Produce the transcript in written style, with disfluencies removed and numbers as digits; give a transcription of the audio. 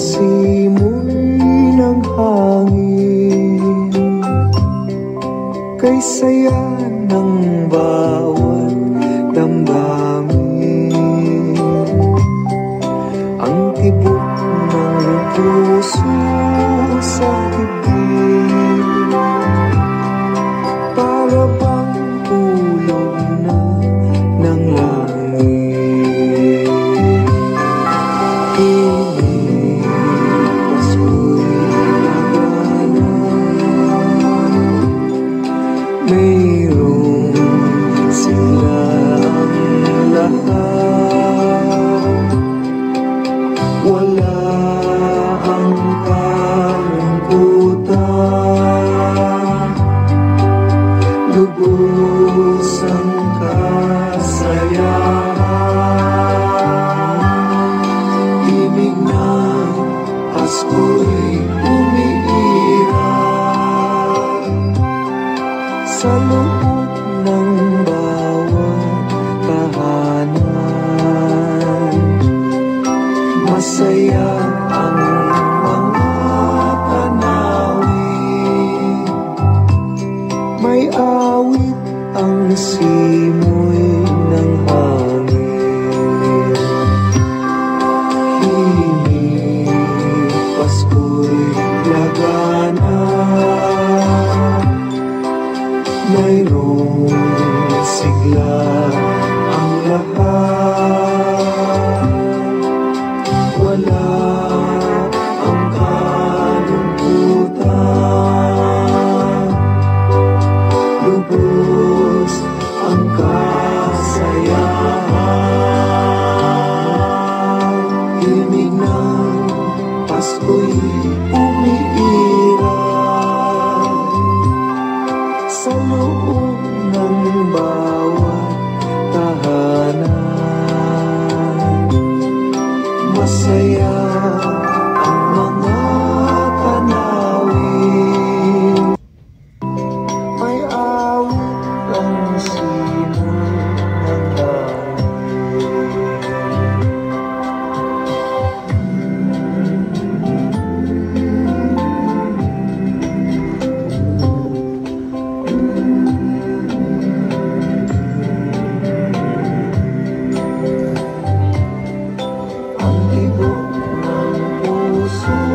simoy ng hangin, kay saya ng bawat damdamin. Ang tibok ng puso sa dibdib, para bang tulog na ng langit. Piling Pasko'y nagana, mayroong silang lahat. Wala ang kalungkutan, lubos ang kasayahan. Ibig ng Pasko'y umiiral sa loob ng bawat tahanan. Masaya ang mga tanawin, may awit ang simoy ng hangin. Himig Pasko'y lagana, mayroong sigla ang lahat. Wala ang kalungkutan, lubos ang kasayahan. Himig ng Pasko'y umiiral sa loob ng bawat tahanan. Masaya ang mga tanawin, may awit ang simoy ng ang tibok ng puso